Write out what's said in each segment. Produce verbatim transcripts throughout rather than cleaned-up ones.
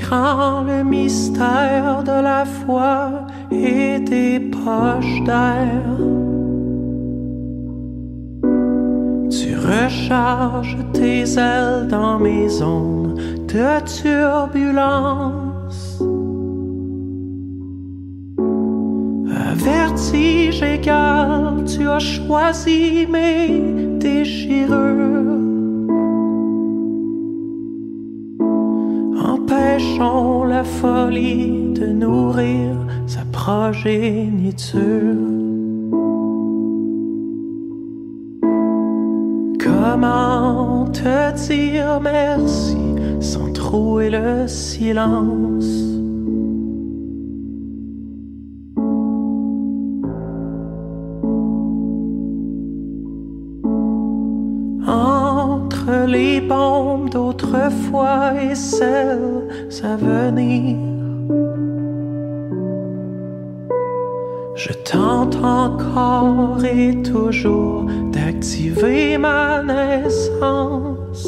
grand le mystère de la foi et des poches d'air. Tu recharges tes ailes dans mes ondes de turbulence. À vertige égal, tu as choisi mes déchirures. Empêchons la folie de nourrir sa progéniture. Comment te dire merci sans trouer le silence? Entre les bombes d'autrefois et celles à venir, je tente encore et toujours d'activer ma naissance.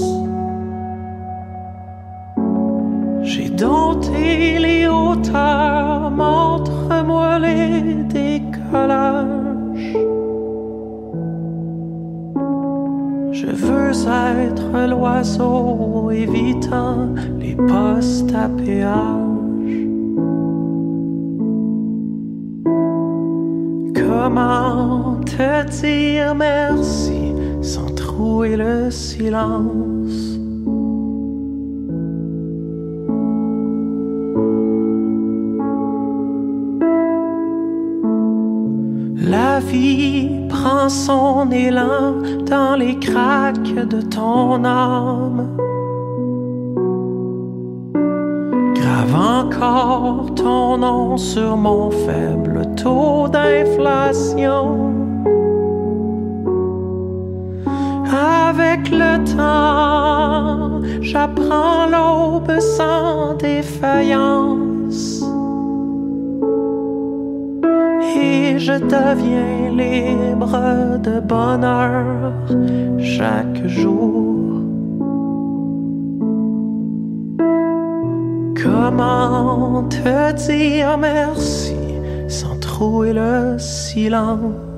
J'ai dompté les hauteurs, montre-moi les décollages. Je veux être l'oiseau évitant les postes à péage. Comment te dire merci sans trouer le silence? La vie prend son élan dans les craques de ton âme. Grave encore ton nom sur mon faible taux d'inflation. Avec le temps, j'apprends l'aube sans défaillance. Et je deviens libre de bonheur chaque jour. Comment te dire merci sans trouver le silence?